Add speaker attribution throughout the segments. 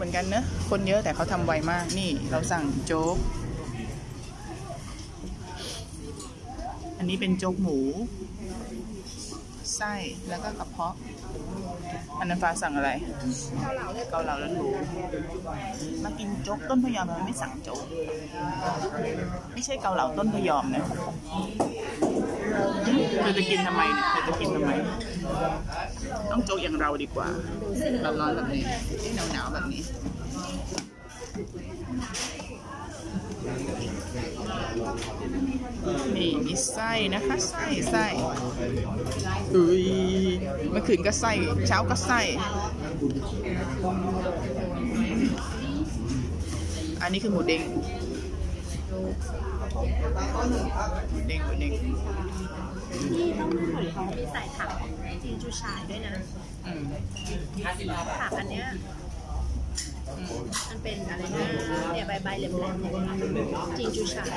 Speaker 1: มือนกันเนอะคนเยอะแต่เขาทำไวมากนี่เราสั่งโจ๊กอันนี้เป็นโจ๊กหมูไส้แล้วก็กระเพาะอันนั้นฟ้าสั่งอะไรเกาเหลาแล้วหมูมากินโจ๊กต้นพยอมมันไม่สั่งโจ๊กไม่ใช่เกาเหลาต้นพยอมนะเธอจะกินทำไมเนี่ยเธอจะกินทำไมต้องโจ๊กอย่างเราดีกว่าร้อนๆแบบนี้หนาวๆแบบนี้นี่มีไส้นะคะไส้อุ้ยเมื่อคืนก็ไส้เช้าก็ไส้อันนี้คือหมูเด้งนี่
Speaker 2: ต้องดูของเขามีใส่ผักจีนจูฉ่ายด้วยนะผักอันเนี้ยมันเป็นอะไรนะเนี่ยใบเหลี่ยมๆจีนจูฉ่าย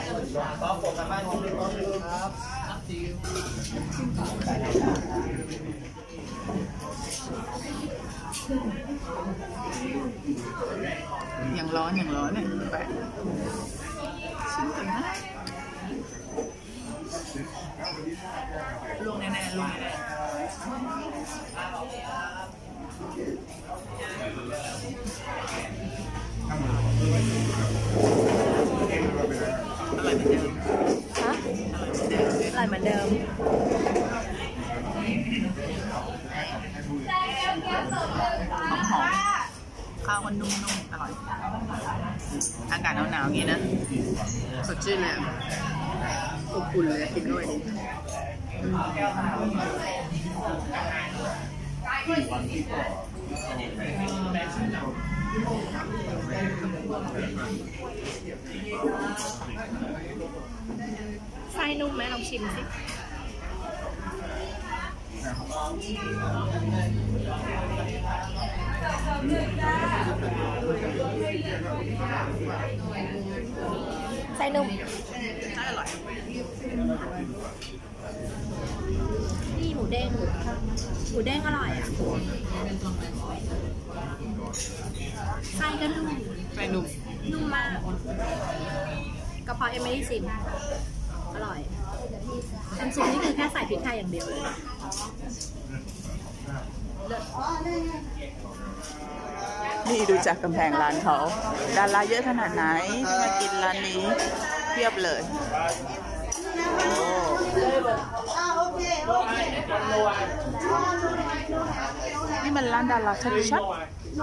Speaker 1: อย่างร้อนเนี่ยไปชิมกันนะลวกแน่ๆลวกแน่อร่อยเหมือนเดิม
Speaker 2: ฮะอร่อยเหมือนเดิม
Speaker 1: หอมข้าวมันนุ่มๆอร่อยอากาศหนาวๆอย่างนี้นะสดชื่นเลยอบอุ่นเลยกินด้วยดิ
Speaker 2: ไส้นุ่มไหมลองชิมสิไส้นุ่ม
Speaker 1: อร่อย
Speaker 2: นี่หมูเด้งอร่อยอ่ะไส้ก็นุ่มมากกระเพาะยังไม่ได้ชิมอร่อยน้ำซุปนี่คือแค่ใส่พริกไทยอย่างเดียวเลย
Speaker 1: นี่ดูจากกำแพงร้านเขาดาราเยอะขนาดไหนมากินร้านนี้เทียบเลยนี่มันร้านดาราชัดๆ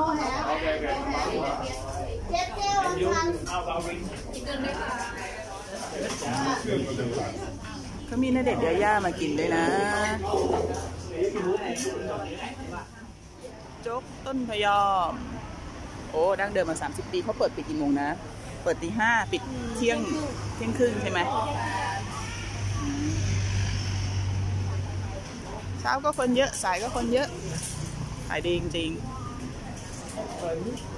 Speaker 1: เขามีณเดชน์ยาย่ามากินด้วยนะโจ๊กต้นพยอมโอ้ดั้งเดิมมา30 ปีเขาเปิดปิดกี่โมงนะเปิดตี 5ปิดเที่ยงครึ่งใช่ไหมเช้าก็คนเยอะสายก็คนเยอะขายดีจริงๆ